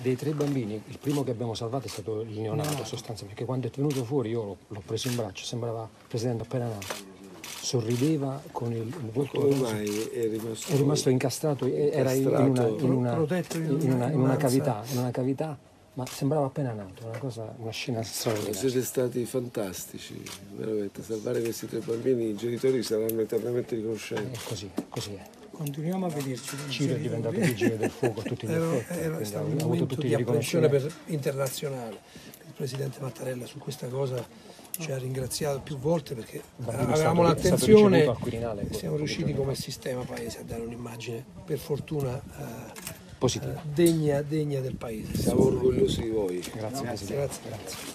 Dei 3 bambini, il primo che abbiamo salvato è stato il neonato, sostanzialmente, perché quando è venuto fuori io l'ho preso in braccio, sembrava il presidente appena nato. Sorrideva con il volto Come rosa. mai è È rimasto incastrato, era protetto in una cavità, ma sembrava appena nato, una scena straordinaria. Siete stati fantastici, veramente. Salvare questi 3 bambini, i genitori saranno eternamente riconoscenti. Così è. Continuiamo a vederci. Ciro è diventato vigile del fuoco a tutti gli effetti. Era stato un Ha avuto momento tutti di i apprensione riconoscimenti. internazionale. Il presidente Mattarella su questa cosa ci ha ringraziato più volte perché bambino avevamo è stato l'attenzione ricevuto al Quirinale e siamo riusciti come sistema paese a dare un'immagine per fortuna positiva. degna del paese. Siamo orgogliosi di voi. Grazie Presidente. Grazie.